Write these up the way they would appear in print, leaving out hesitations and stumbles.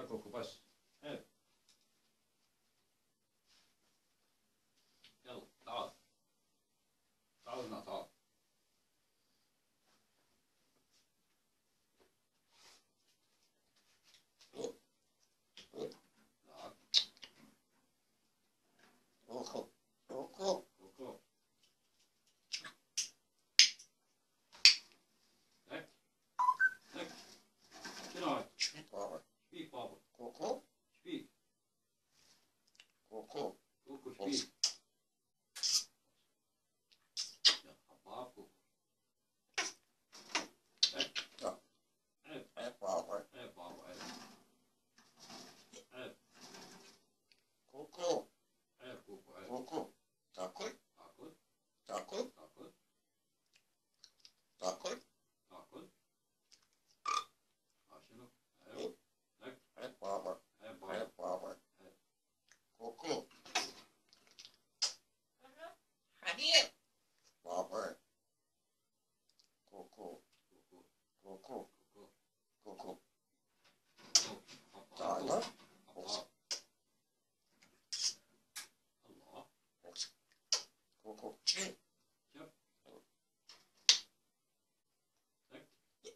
كوكو بس. عيب. يلا تعال تعال هنا تعال. كوكو كوكو كوكو. هيك هيك. شنو هاي؟ شبيك بابا شبيك بابا؟ كوكو شبيك؟ كوكو كوكو شبيك؟ يا حباب كوكو. هيك. لا. عيب عيب بابا عيب بابا عيب. عيب. كوكو عيب كوكو عيب. كوكو تاكل تاكل تاكل تاكل تاكل تاكل. شنو؟ عيب. هيك. عيب بابا عيب بابا. عيب بابا عيب. كوكو حبيب بابا كوكو كوكو كوكو كوكو. كوكو حباب تعال حباب. الله. كوكو شيء شوف. هيك.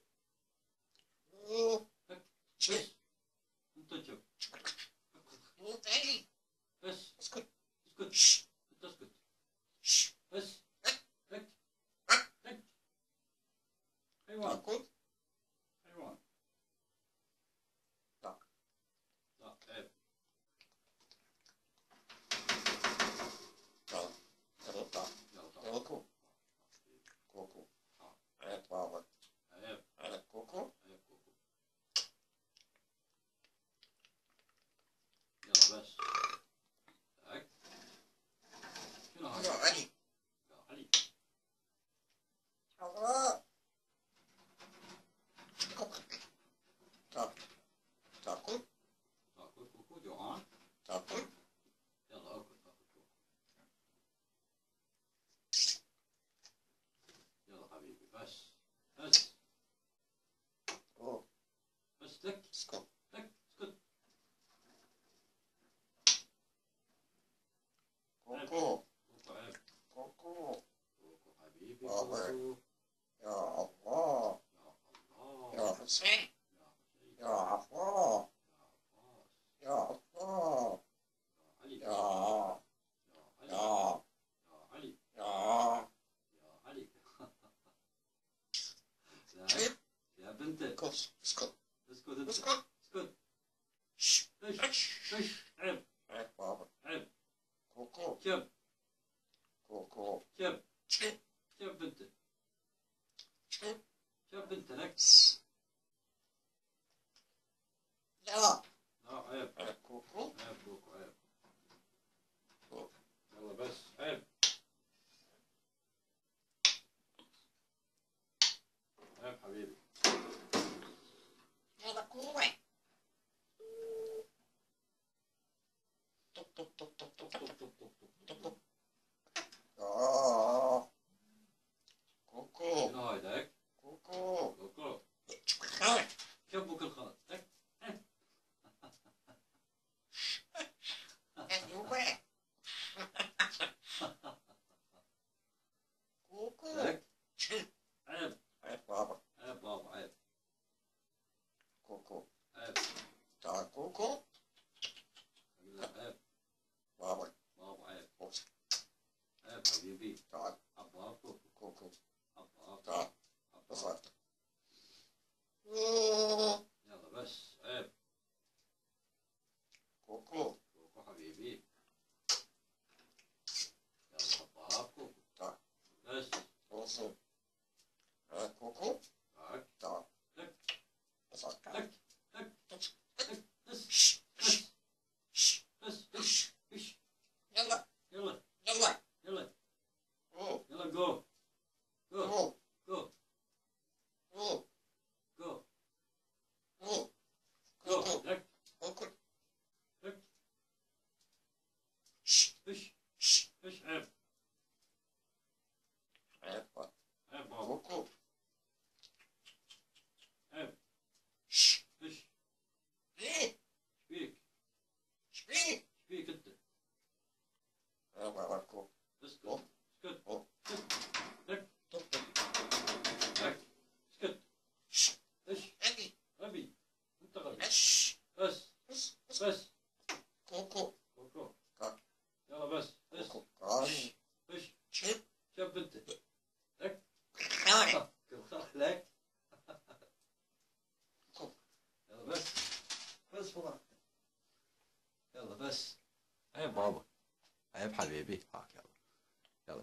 هيك. شيء انت شوف. تعالي بس اسكت اسكت. انت اسكت. بس. هيك. هيك. حيوان. تاكل حيوان. لا. لا عيب. تعال تعال تعال يلا تعال. كوكو كوكو عيب بابا عيب. عيب كوكو عيب كوكو. يلا بس. هيك. شنو هاي؟ يا علي يا علي. الله تاكل تاكل تاكل كوكو جوعان؟ تاكل يلا اكل تاكل كوكو. يلا حبيبي بس. بس. أوه. بس لك. اسكت لك اسكت. كوكو كوكو عيب. كوكو كوكو حبيبي بابا. كوكو. يا الله يا الله. يا حسين يا حسين. يا عفا يا عباس. يا الله يا علي. يا يا علي. يا يا يا علي. يا علي. لا. يا بنت. اسكت اسكت اسكت انت. اسكت اسكت. شش ايش ايش. عيب. عيب بابا عيب. كوكو كب كوكو كب. شيء كب انت. شيء كب انت لك. لا لا عيب. عيب كوكو عيب كوكو عيب. كوكو. يلا بس. عيب. عيب حبيبي. هذا كوع طب طب طب طب طب طب طب طب طب طب. طب طب كوكو شنو هاي ذاك؟ كوكو كوكو. خالد كبك الخلط. هيك. أيوة كوكو هيك. شيء عيب. عيب بابا عيب بابا عيب. كوكو عيب. تعال كوكو أقول لك عيب. بابا بابا عيب. بص عيب حبيبي. تعال حباب كوكو. كوكو حباب. تعال بص حباب. كوكو يلا بس. عيب. كوكو كوكو حبيبي. يلا حباب كوكو. تعال بس. بص كوكو تعال. تعال لك. بص لك. لك. لك. بس.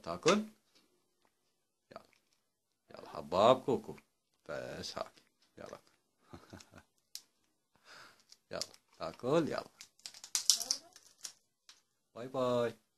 تاكل؟ يلا يلا حباب كوكو، بس هاك يلا. يلا تاكل يلا. باي باي.